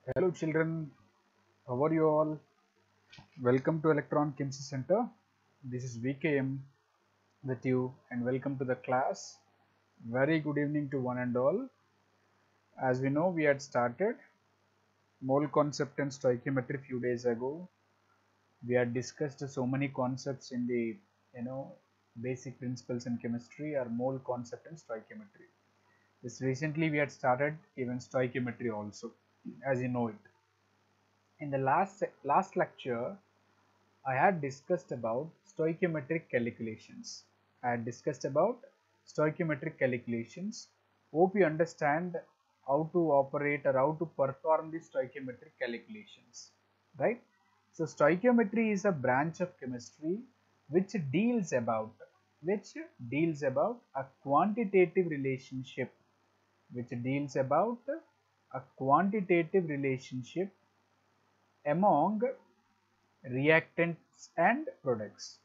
Hello children, how are you all? Welcome to Electron Chemistry Center. This is VKM with you and welcome to the class. Very good evening to one and all. As we know, we had started mole concept and stoichiometry few days ago. We had discussed so many concepts in the basic principles in chemistry or mole concept and stoichiometry. This recently we had started even stoichiometry also, as you know it. In the last lecture, I had discussed about stoichiometric calculations. I had discussed about stoichiometric calculations. Hope you understand how to operate or how to perform the stoichiometric calculations, right? So stoichiometry is a branch of chemistry which deals about a quantitative relationship, which deals about a quantitative relationship among reactants and products.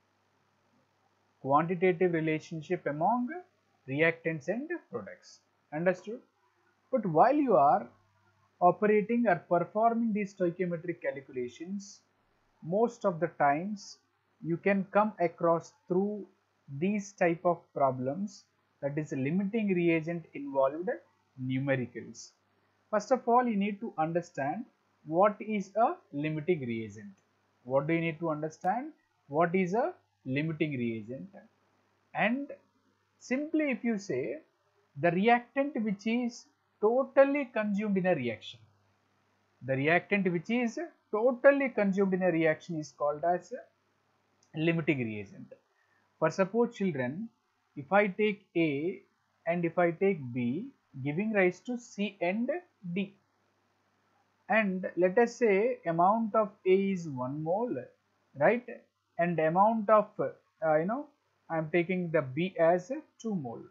Quantitative relationship among reactants and products. Understood? But while you are operating or performing these stoichiometric calculations, most of the times you can come across through these type of problems, that is limiting reagent involved numericals. First of all, you need to understand what is a limiting reagent. What do you need to understand? What is a limiting reagent? And simply if you say the reactant which is totally consumed in a reaction, the reactant which is totally consumed in a reaction is called as limiting reagent. For suppose children, if I take A and if I take B, giving rise to C and D, and let us say amount of A is 1 mole, right, and amount of I am taking the B as 2 mole,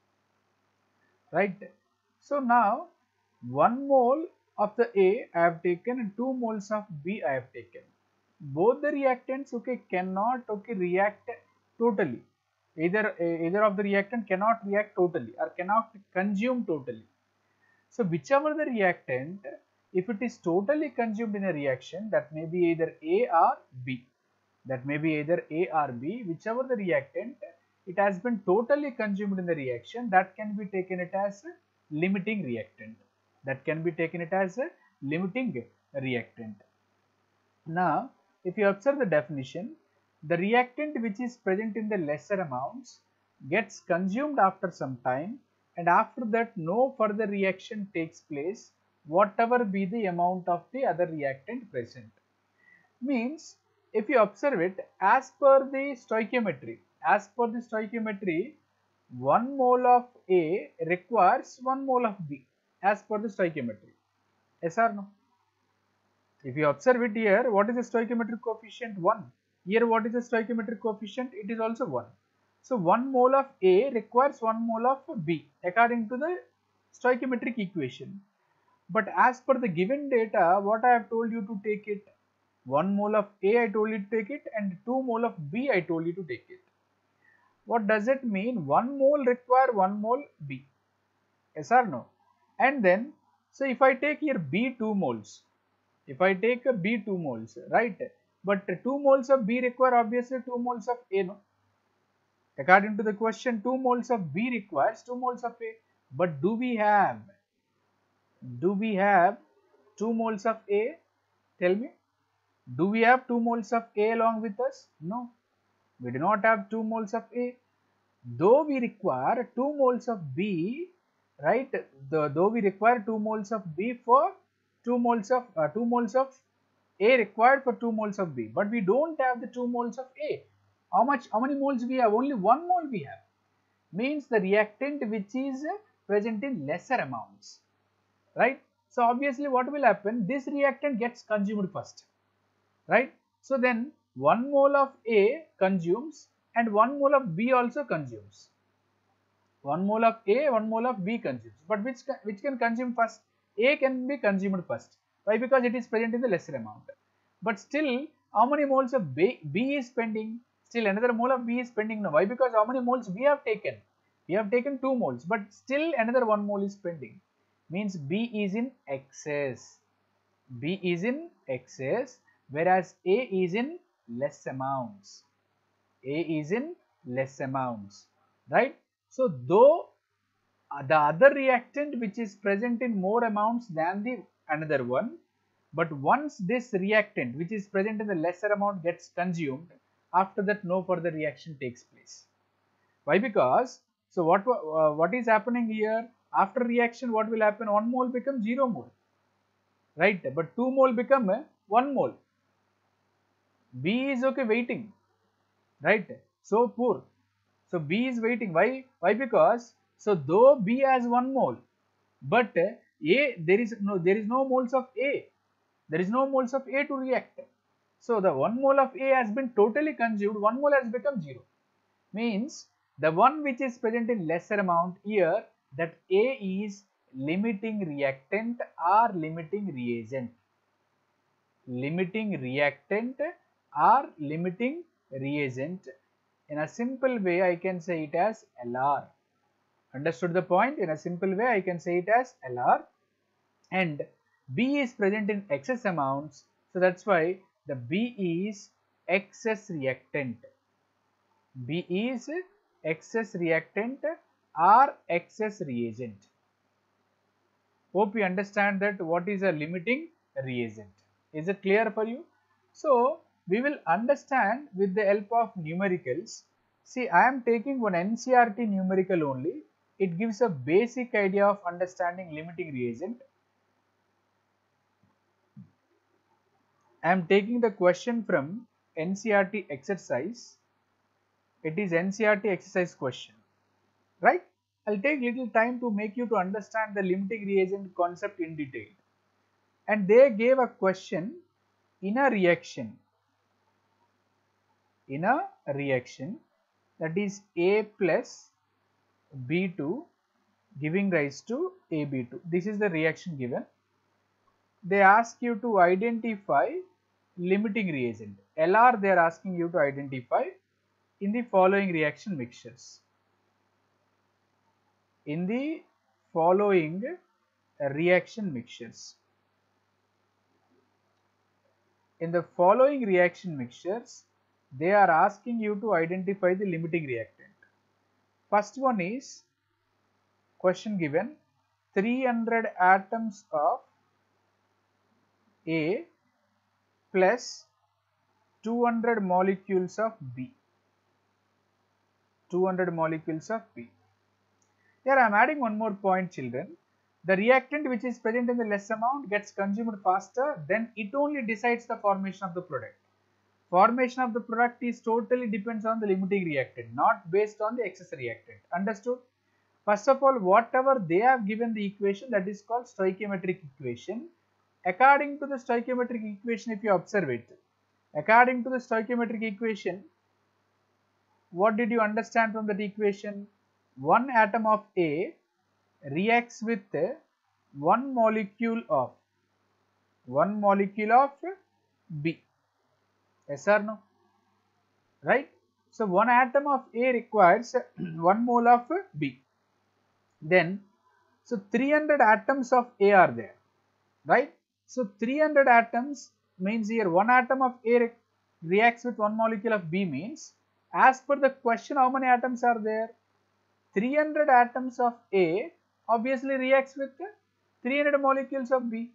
right. So now 1 mole of the A I have taken and 2 moles of B I have taken. Both the reactants cannot react totally. Either of the reactant cannot react totally or cannot consume totally. So whichever the reactant, if it is totally consumed in a reaction, that may be either A or B. That may be either A or B, whichever the reactant, it has been totally consumed in the reaction, that can be taken it as a limiting reactant. That can be taken it as a limiting reactant. Now, if you observe the definition, the reactant which is present in the lesser amounts gets consumed after some time, and after that no further reaction takes place whatever be the amount of the other reactant present. Means if you observe it, as per the stoichiometry, 1 mole of A requires 1 mole of B as per the stoichiometry. Yes or no? If you observe it here, what is the stoichiometric coefficient? 1. Here what is the stoichiometric coefficient? It is also 1. So 1 mole of A requires 1 mole of B according to the stoichiometric equation. But as per the given data, what I have told you to take it? 1 mole of A I told you to take it and 2 mole of B I told you to take it. What does it mean? 1 mole require 1 mole B. Yes or no? And then, so if I take here B 2 moles, if I take a B 2 moles, right? But 2 moles of B require obviously 2 moles of A, no? According to the question, 2 moles of B requires 2 moles of A. But do we have 2 moles of A? Tell me. Do we have 2 moles of A along with us? No. We do not have 2 moles of A. Though we require 2 moles of B, right? Though we require 2 moles of B for 2 moles of A required for 2 moles of B, but we don't have the 2 moles of A. How many moles we have? Only 1 mole we have. Means the reactant which is present in lesser amounts, right? So obviously what will happen? This reactant gets consumed first, right? So then 1 mole of A consumes and 1 mole of B also consumes. 1 mole of A, 1 mole of B consumes. But which can consume first? A can be consumed first. Why? Because it is present in the lesser amount. But still, how many moles of B is pending? Still another mole of B is pending now. Why? Because how many moles we have taken? We have taken 2 moles, but still another 1 mole is pending. Means B is in excess. B is in excess, whereas A is in less amounts. A is in less amounts, right? So though the other reactant which is present in more amounts than the another one, but once this reactant which is present in the lesser amount gets consumed, after that no further reaction takes place. Why? Because so what is happening here? After reaction, what will happen? 1 mole becomes 0 mole, right? But 2 mole become 1 mole. B is okay waiting, right? So poor. So B is waiting. Why? Why? Because so though B has 1 mole, but A there is no moles of A. There is no moles of A to react. So the 1 mole of A has been totally consumed. 1 mole has become 0. Means the one which is present in lesser amount here, that A is limiting reactant or limiting reagent. Limiting reactant or limiting reagent. In a simple way, I can say it as LR. Understood the point? In a simple way, I can say it as LR. And B is present in excess amounts. So that's why the B is excess reactant. B is excess reactant or excess reagent. Hope you understand that what is a limiting reagent. Is it clear for you? So we will understand with the help of numericals. See, I am taking one NCERT numerical only. It gives a basic idea of understanding limiting reagent. I am taking the question from NCERT exercise. It is NCERT exercise question, right? I'll take little time to make you to understand the limiting reagent concept in detail. And they gave a question in a reaction. In a reaction, that is A plus B2 giving rise to AB2. This is the reaction given. They ask you to identify limiting reagent. LR they are asking you to identify in the following reaction mixtures. In the following reaction mixtures. In the following reaction mixtures, they are asking you to identify the limiting reactant. First one is question given 300 atoms of A plus 200 molecules of B. 200 molecules of B. Here I am adding one more point, children. The reactant which is present in the less amount gets consumed faster, then it only decides the formation of the product. Formation of the product is totally depends on the limiting reactant, not based on the excess reactant. Understood? First of all, whatever they have given the equation, that is called stoichiometric equation. According to the stoichiometric equation, if you observe it, according to the stoichiometric equation, what did you understand from that equation? One atom of A reacts with one molecule of B. Yes or no? Right? So one atom of A requires 1 mole of B. Then, so 300 atoms of A are there, right? So 300 atoms means here one atom of A reacts with one molecule of B means, as per the question, how many atoms are there? 300 atoms of A obviously reacts with 300 molecules of B.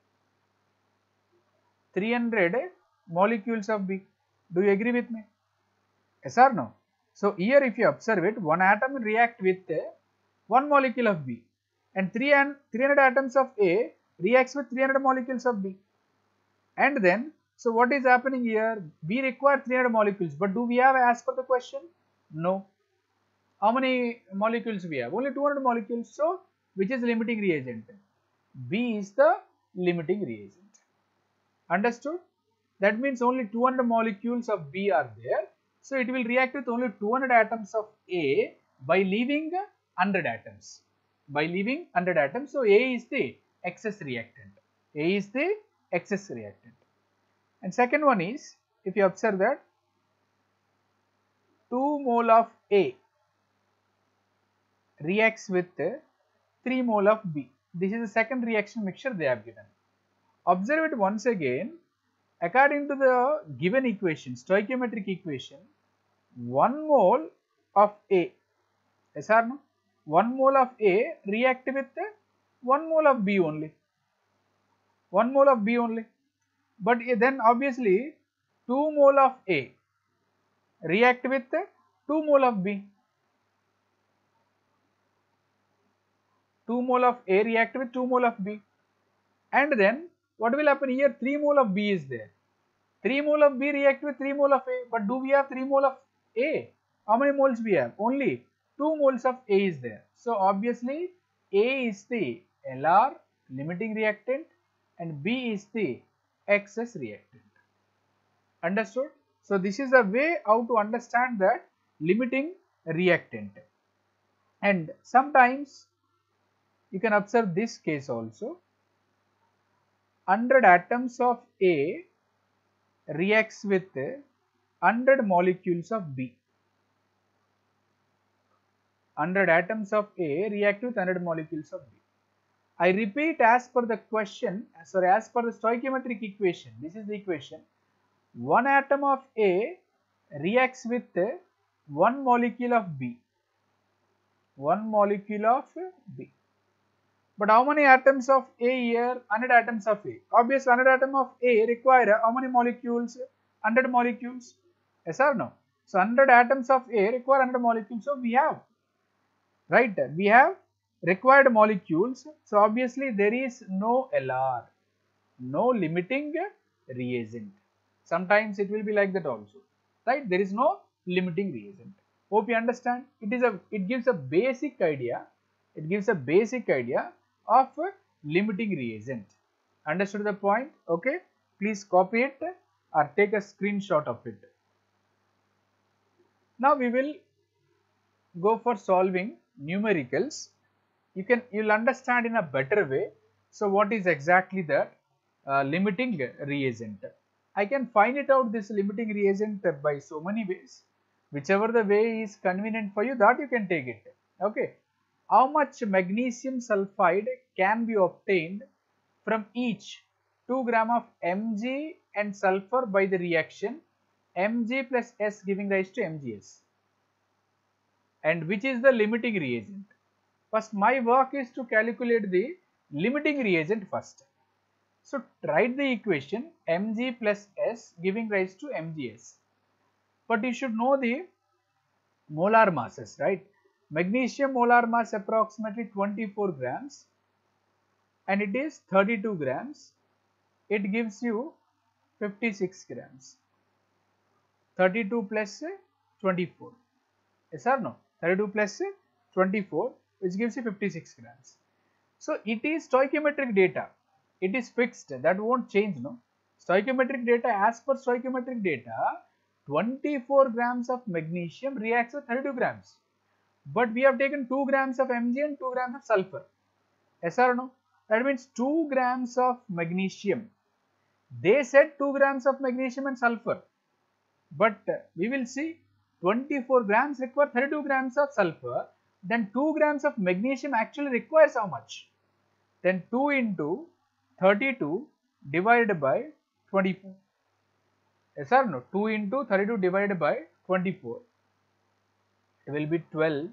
300 molecules of B. Do you agree with me? Yes or no? So here if you observe it, one atom will react with one molecule of B, and 300 atoms of A reacts with 300 molecules of B. And then, so what is happening here? We require 300 molecules, but do we have as per the question? No. How many molecules we have? Only 200 molecules. So, which is limiting reagent? B is the limiting reagent. Understood? That means only 200 molecules of B are there. So, it will react with only 200 atoms of A by leaving 100 atoms. By leaving 100 atoms. So, A is the excess reactant. A is the excess reactant. And second one is, if you observe that 2 mole of A reacts with 3 mole of B. This is the second reaction mixture they have given. Observe it once again. According to the given equation, stoichiometric equation, 1 mole of A, yes or no? 1 mole of A react with 1 mole of B only. 1 mole of B only. But then obviously 2 mole of A react with 2 mole of B. 2 mole of A react with 2 mole of B. And then what will happen here? 3 mole of B is there. 3 mole of B react with 3 mole of A. But do we have 3 mole of A? How many moles we have? Only 2 moles of A is there. So obviously A is the LR, limiting reactant, and B is the excess reactant. Understood? So this is a way how to understand that limiting reactant. And sometimes you can observe this case also. 100 atoms of A reacts with 100 molecules of B. 100 atoms of A react with 100 molecules of B. I repeat, as per the question, sorry, as per the stoichiometric equation, this is the equation. 1 atom of A reacts with 1 molecule of B. 1 molecule of B. But how many atoms of A here? 100 atoms of A. Obviously, 100 atoms of A require how many molecules? 100 molecules. Yes or no? So, 100 atoms of A require 100 molecules. So, we have, right? We have required molecules. So, obviously, there is no LR, no limiting reagent. Sometimes it will be like that also, right? There is no limiting reagent. Hope you understand. It gives a basic idea. It gives a basic idea of limiting reagent. Understood the point? Okay. Please copy it or take a screenshot of it. Now we will go for solving numericals. You'll understand in a better way. So what is exactly the limiting reagent? I can find it out, this limiting reagent, by so many ways. Whichever the way is convenient for you, that you can take it. Okay. How much magnesium sulfide can be obtained from each 2 gram of Mg and sulfur by the reaction Mg plus S giving rise to MgS? And which is the limiting reagent? First, my work is to calculate the limiting reagent first. So, write the equation Mg plus S giving rise to MgS. But you should know the molar masses, right? Magnesium molar mass approximately 24 grams and it is 32 grams. It gives you 56 grams. 32 plus 24. Yes or no? 32 plus 24, which gives you 56 grams. So it is stoichiometric data. It is fixed. That won't change, no? Stoichiometric data, as per stoichiometric data, 24 grams of magnesium reacts with 32 grams. But we have taken 2 grams of Mg and 2 grams of sulfur. Yes or no? That means 2 grams of magnesium. They said 2 grams of magnesium and sulfur. But we will see 24 grams require 32 grams of sulfur. Then 2 grams of magnesium actually requires how much? Then 2 into 32 divided by 24. Yes or no? 2 into 32 divided by 24. It will be 12.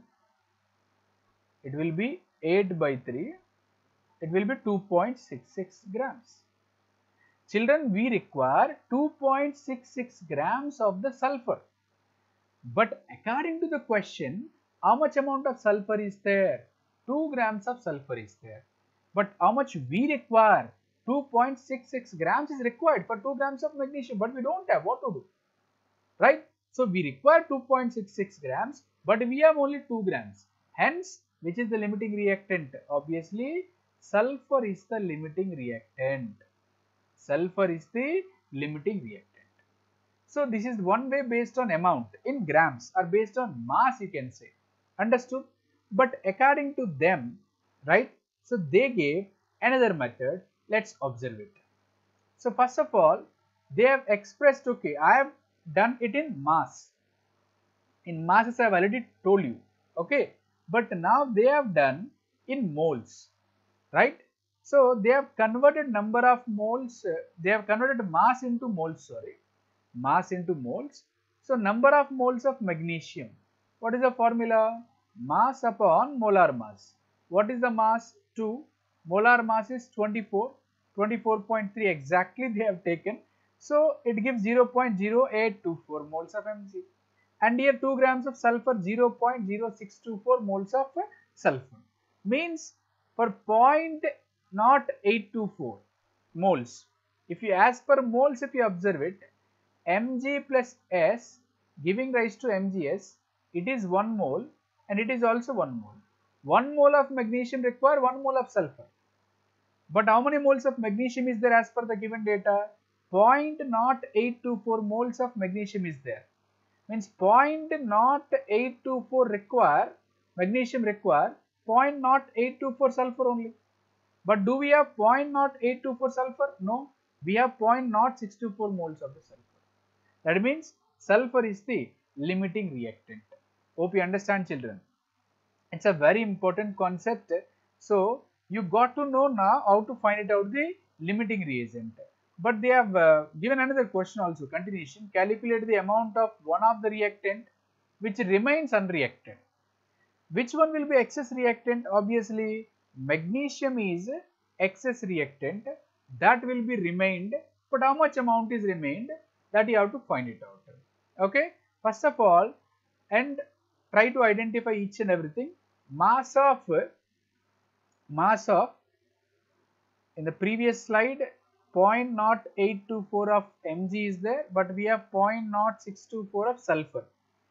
It will be 8 by 3. It will be 2.66 grams. Children, we require 2.66 grams of the sulfur. But according to the question, how much amount of sulfur is there? 2 grams of sulfur is there. But how much we require? 2.66 grams is required for 2 grams of magnesium. But we don't have. What to do? Right? So we require 2.66 grams, but we have only 2 grams. Hence, which is the limiting reactant? Obviously, sulfur is the limiting reactant. Sulfur is the limiting reactant. So this is one way based on amount in grams or based on mass, you can say. Understood? But according to them, right? So they gave another method. Let's observe it. So first of all, they have expressed, okay, I have done it in mass. In masses I have already told you, okay. But now they have done in moles, right? So they have converted number of moles, they have converted mass into moles, sorry, mass into moles. So number of moles of magnesium. What is the formula? Mass upon molar mass. What is the mass? 2. Molar mass is 24. 24.3 exactly they have taken. So it gives 0.0824 moles of Mg. And here 2 grams of sulfur, 0.0624 moles of sulfur. Means for 0.0824 moles. If you, as per moles, if you observe it, Mg plus S giving rise to MgS, it is 1 mole and it is also 1 mole. 1 mole of magnesium require 1 mole of sulfur. But how many moles of magnesium is there as per the given data? 0.0824 moles of magnesium is there. Means 0.0824 require, magnesium require 0.0824 sulfur only. But do we have 0.0824 sulfur? No, we have 0.0624 moles of the sulfur. That means sulfur is the limiting reactant. Hope you understand, children. It's a very important concept. So you got to know now how to find it out the limiting reagent. But they have given another question also, continuation. Calculate the amount of one of the reactant which remains unreacted. Which one will be excess reactant? Obviously magnesium is excess reactant, that will be remained, but how much amount is remained, that you have to find it out. Okay, first of all, and try to identify each and everything. Mass of in the previous slide 0.0824 of Mg is there, but we have 0.0624 of sulfur.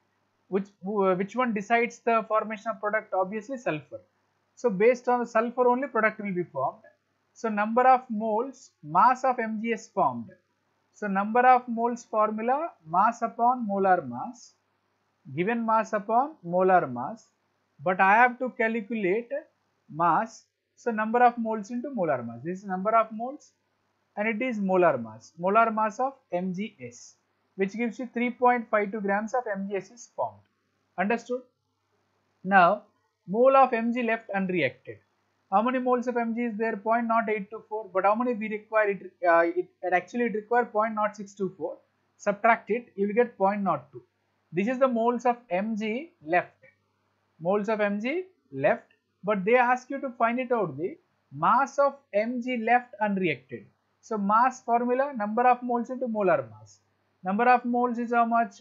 Which one decides the formation of product? Obviously sulfur. So based on the sulfur only product will be formed. So number of moles, mass of Mg is formed. So number of moles formula, mass upon molar mass, given mass upon molar mass, but I have to calculate mass. So number of moles into molar mass. This is number of moles and it is molar mass of MgS, which gives you 3.52 grams of MgS is formed. Understood? Now mole of Mg left unreacted. How many moles of Mg is there? 0.0824. But how many we require? It actually it require 0.0624. Subtract it, you will get 0.02. This is the moles of Mg left. Moles of Mg left. But they ask you to find it out the mass of Mg left unreacted. So mass formula, number of moles into molar mass. Number of moles is how much?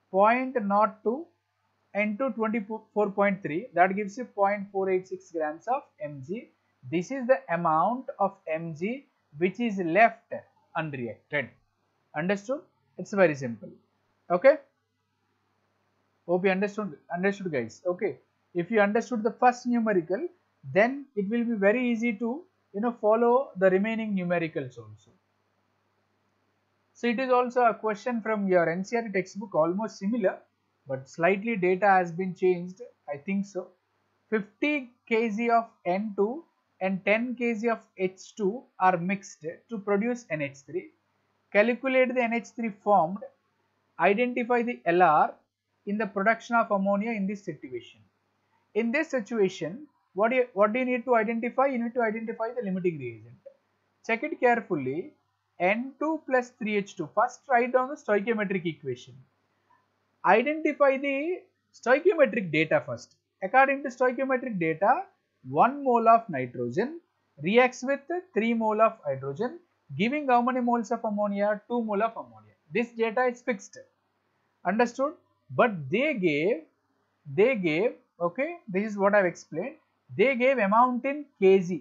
0.02 into 24.3, that gives you 0.486 grams of Mg. This is the amount of Mg which is left unreacted. Understood? It's very simple. Okay. Hope you understood guys. Okay. If you understood the first numerical, then it will be very easy to follow the remaining numericals also. So it is also a question from your NCERT textbook, almost similar, but slightly data has been changed, I think so. 50 kg of N2 and 10 kg of H2 are mixed to produce NH3. Calculate the NH3 formed. Identify the LR in the production of ammonia in this situation. In this situation, what do you need to identify? You need to identify the limiting reagent. Check it carefully. N2 plus 3H2. First write down the stoichiometric equation. Identify the stoichiometric data first. According to stoichiometric data, 1 mole of nitrogen reacts with 3 mole of hydrogen, giving how many moles of ammonia? 2 mole of ammonia. This data is fixed. Understood? But they gave, okay, this is what I have explained. They gave amount in kg.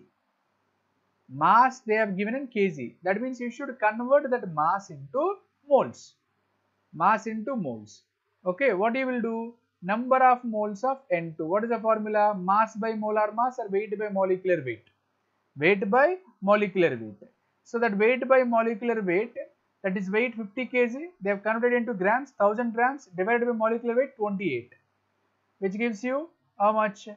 Mass they have given in kg. That means you should convert that mass into moles. Mass into moles. Okay, what you will do? Number of moles of N2. What is the formula? Mass by molar mass or weight by molecular weight? Weight by molecular weight. So that weight by molecular weight, that is weight 50 kg, they have converted into grams, 1000 grams divided by molecular weight 28, which gives you how much?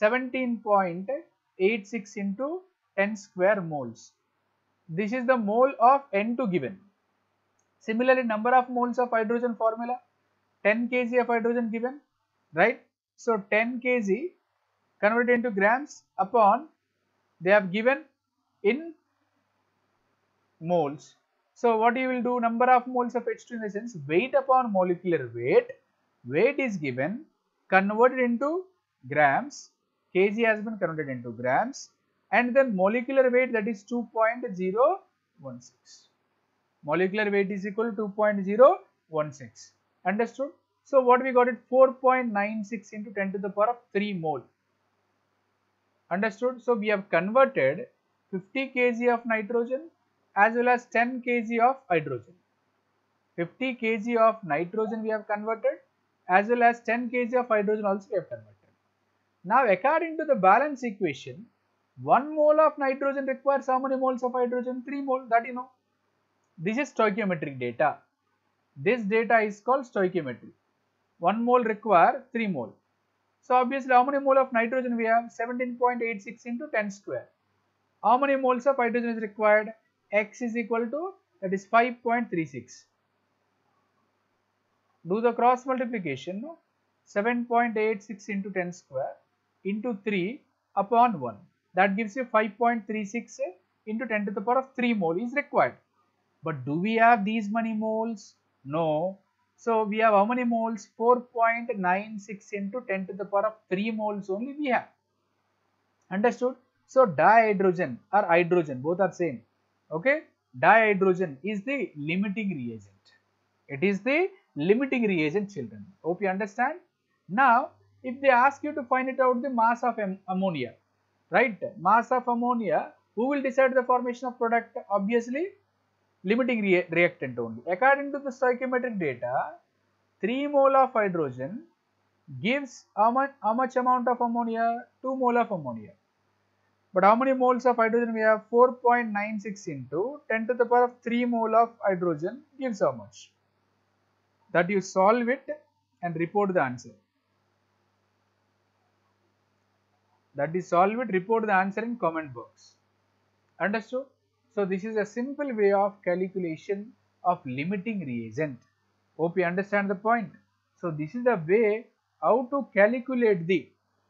17.86 into 10 square moles. This is the mole of N2 given. Similarly, number of moles of hydrogen formula, 10 kg of hydrogen given, right? So 10 kg converted into grams upon, they have given in moles. So what you will do, number of moles of H2 in the sense weight upon molecular weight. Weight is given, converted into grams, kg has been converted into grams, and then molecular weight, that is 2.016. Molecular weight is equal to 2.016. Understood? So what we got it, 4.96 into 10 to the power of 3 mole. Understood? So we have converted 50 kg of nitrogen as well as 10 kg of hydrogen. 50 kg of nitrogen we have converted as well as 10 kg of hydrogen also we have converted. Now according to the balance equation, 1 mole of nitrogen requires how many moles of hydrogen? 3 mole, that you know. This is stoichiometric data. This data is called stoichiometry. 1 mole require 3 mole. So obviously how many mole of nitrogen we have? 17.86 into 10 square. How many moles of hydrogen is required? X is equal to, that is 5.36. Do the cross multiplication. 7.86 into 10 square into 3 upon 1. That gives you 5.36 into 10 to the power of 3 mole is required. But do we have these many moles? No. So we have how many moles? 4.96 into 10 to the power of 3 moles only we have. Understood? So dihydrogen or hydrogen, both are same. Okay? Dihydrogen is the limiting reagent. It is the limiting reagent, children. Hope you understand. Now, if they ask you to find it out the mass of ammonia, right? Mass of ammonia, who will decide the formation of product? Obviously, limiting reactant only. According to the stoichiometric data, 3 mole of hydrogen gives how much amount of ammonia? 2 mole of ammonia. But how many moles of hydrogen we have? 4.96 into 10 to the power of 3 mole of hydrogen gives how much? That you solve it and report the answer. That is solve it, report the answer in comment box. Understood? So this is a simple way of calculation of limiting reagent. Hope you understand the point. So this is the way how to calculate the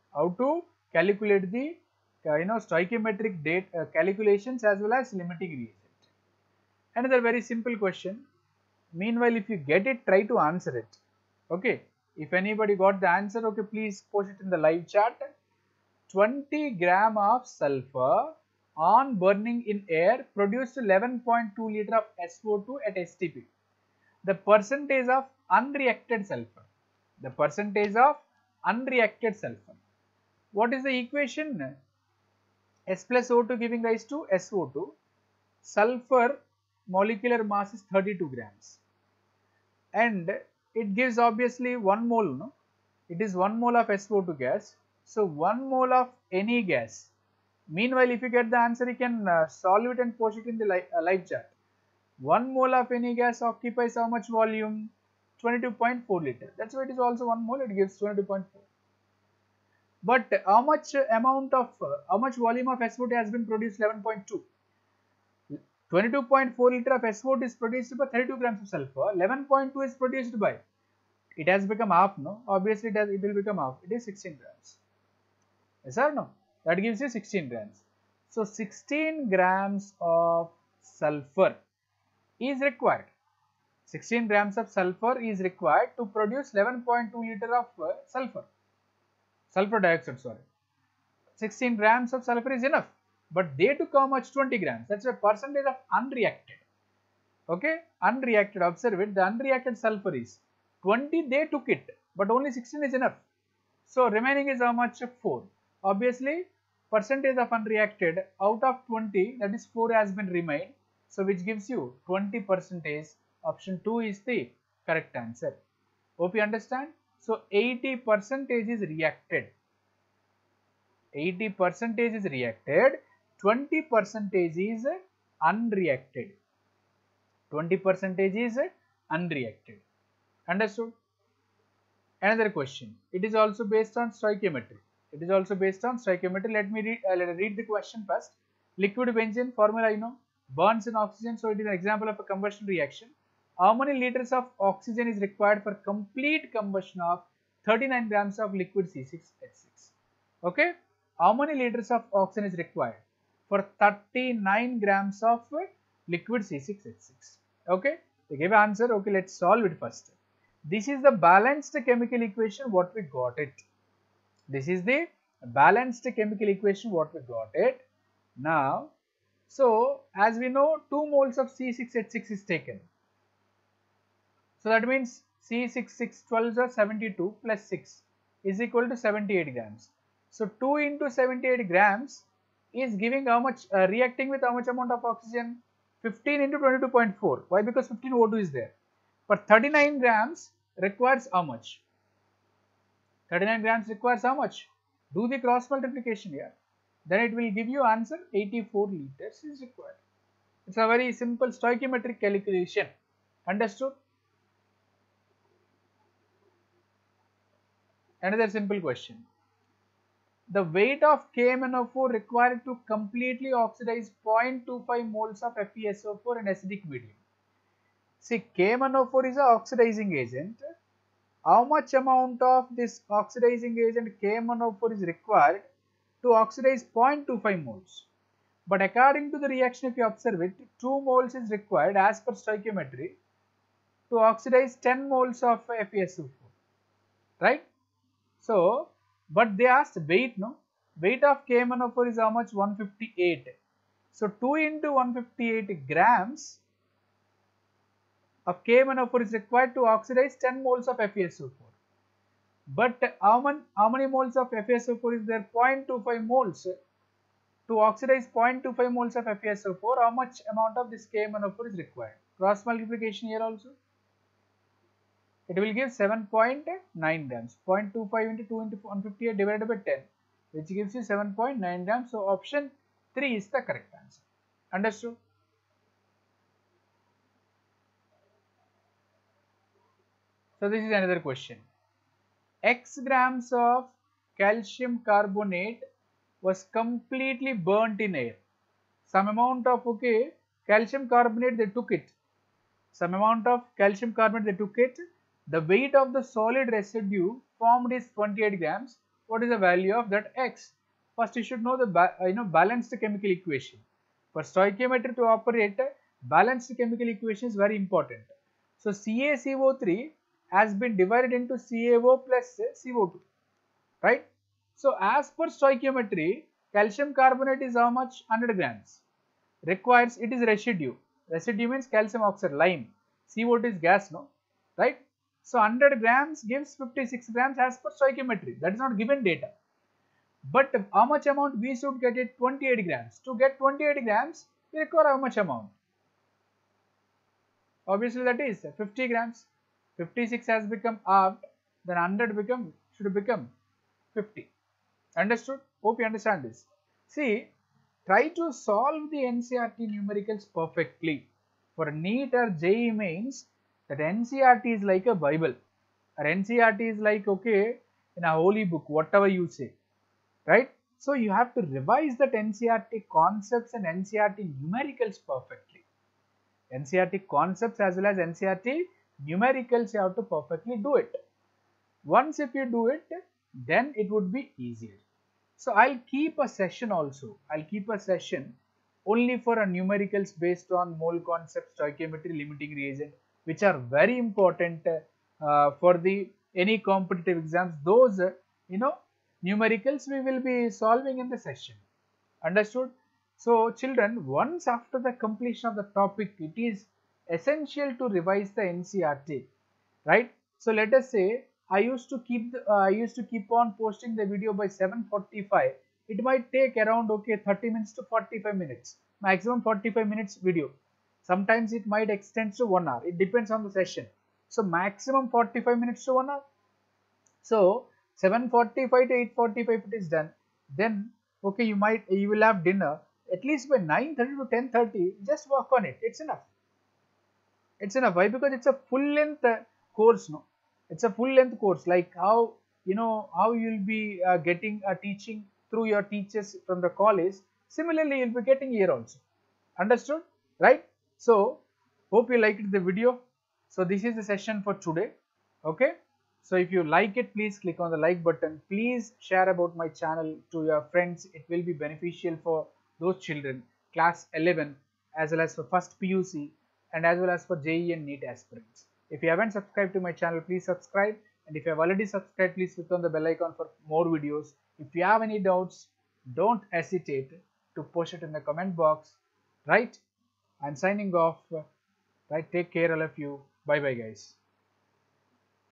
stoichiometric data calculations as well as limiting reagent. Another very simple question. Meanwhile, if you get it, try to answer it. Okay. If anybody got the answer, okay, please post it in the live chat. 20 gram of sulfur on burning in air produced 11.2 liter of SO2 at STP. The percentage of unreacted sulfur. The percentage of unreacted sulfur. What is the equation? S plus O2 giving rise to SO2. Sulfur molecular mass is 32 grams. And it gives obviously 1 mole, no? It is 1 mole of SO2 gas. So 1 mole of any gas. Meanwhile, if you get the answer, you can solve it and post it in the live chat. 1 mole of any gas occupies how much volume? 22.4 liter. That's why it is also 1 mole. It gives 22.4. But how much volume of SO2 has been produced? 11.2. 22.4 liter of SO2 is produced by 32 grams of sulfur. 11.2 is produced by, it has become half, no? Obviously it will become half. It is 16 grams. Yes or no? That gives you 16 grams. So 16 grams of sulfur is required. 16 grams of sulfur is required to produce 11.2 liter of sulfur dioxide, sorry. 16 grams of sulfur is enough. But they took how much? 20 grams. That's a percentage of unreacted. Okay, unreacted. Observe it. The unreacted sulfur is 20. They took it, but only 16 is enough. So remaining is how much? 4. Obviously, percentage of unreacted out of 20, that is 4 has been remained. So which gives you 20 percentage. Option 2 is the correct answer. Hope you understand. So 80 percentage is reacted. 80 percentage is reacted. 20 percentage is unreacted. 20 percentage is unreacted. Understood? Another question. It is also based on stoichiometry. It is also based on stoichiometry. Let me read the question first. Liquid benzene formula I know. Burns in oxygen. So it is an example of a combustion reaction. How many liters of oxygen is required for complete combustion of 39 grams of liquid C6H6? Okay. How many liters of oxygen is required for 39 grams of liquid C6H6. Okay, they gave answer. Okay, let's solve it first. This is the balanced chemical equation what we got it. This is the balanced chemical equation what we got it. Now, so as we know 2 moles of C6H6 is taken. So that means C6 are 72 plus 6 is equal to 78 grams. So 2 into 78 grams is giving how much, reacting with how much amount of oxygen? 15 into 22.4. Why? Because 15 O2 is there. But 39 grams requires how much? 39 grams requires how much? Do the cross multiplication here. Then it will give you answer 84 liters is required. It's a very simple stoichiometric calculation. Understood? Another simple question. The weight of KMnO4 required to completely oxidize 0.25 moles of FeSO4 in acidic medium. See, KMnO4 is an oxidizing agent. How much amount of this oxidizing agent KMnO4 is required to oxidize 0.25 moles? But according to the reaction, if you observe it, 2 moles is required as per stoichiometry to oxidize 10 moles of FeSO4, right? So, but they asked weight, no? Weight of KMnO4 is how much? 158. So, 2 into 158 grams of KMnO4 is required to oxidize 10 moles of FeSO4. But how many moles of FeSO4 is there? 0.25 moles. To oxidize 0.25 moles of FeSO4, how much amount of this KMnO4 is required? Cross multiplication here also. It will give 7.9 grams. 0.25 into 2 into 158 divided by 10, which gives you 7.9 grams. So, option 3 is the correct answer. Understood? So, this is another question. X grams of calcium carbonate was completely burnt in air. Some amount of calcium carbonate they took it. Some amount of calcium carbonate they took it. The weight of the solid residue formed is 28 grams. What is the value of that X? First, you should know the balanced chemical equation. For stoichiometry to operate, balanced chemical equation is very important. So, CaCO3 has been divided into CaO plus CO2, right? So, as per stoichiometry, calcium carbonate is how much? 100 grams. Requires, it is residue. Residue means calcium oxide, lime. CO2 is gas, no? Right? So, 100 grams gives 56 grams as per stoichiometry. That is not given data. But how much amount we should get it? 28 grams. To get 28 grams, we require how much amount? Obviously, that is 50 grams. 56 has become halved, then 100 should become 50. Understood? Hope you understand this. See, try to solve the NCERT numericals perfectly. For NEET or JEE mains, that NCERT is like a Bible, or NCERT is like in a holy book, whatever you say, right? So you have to revise that NCERT concepts and NCERT numericals perfectly. NCERT concepts as well as NCERT numericals, you have to perfectly do it. Once if you do it, then it would be easier. So I'll keep a session also. I'll keep a session only for a numericals based on mole concept, stoichiometry, limiting reagent, which are very important for the any competitive exams. Those numericals we will be solving in the session. Understood? So children, once after the completion of the topic, it is essential to revise the NCERT, right? So let us say I used to keep on posting the video by 7:45. It might take around 30 minutes to 45 minutes, maximum 45 minutes video. Sometimes it might extend to 1 hour. It depends on the session. So maximum 45 minutes to 1 hour. So 7:45 to 8:45 it is done. Then you will have dinner. At least by 9:30 to 10:30, just work on it. It's enough. It's enough. Why? Because it's a full length course, no? It's a full length course, like how how you'll be getting a teaching through your teachers from the college. Similarly, you'll be getting here also. Understood? Right? So, hope you liked the video. So, this is the session for today. Okay? So, if you like it, please click on the like button. Please share about my channel to your friends. It will be beneficial for those children class 11 as well as for first PUC and as well as for JEE and NEET aspirants. If you haven't subscribed to my channel, please subscribe, and if you have already subscribed, please click on the bell icon for more videos. If you have any doubts, don't hesitate to post it in the comment box. Right? I'm signing off. Right? Take care, all of you. Bye bye, guys.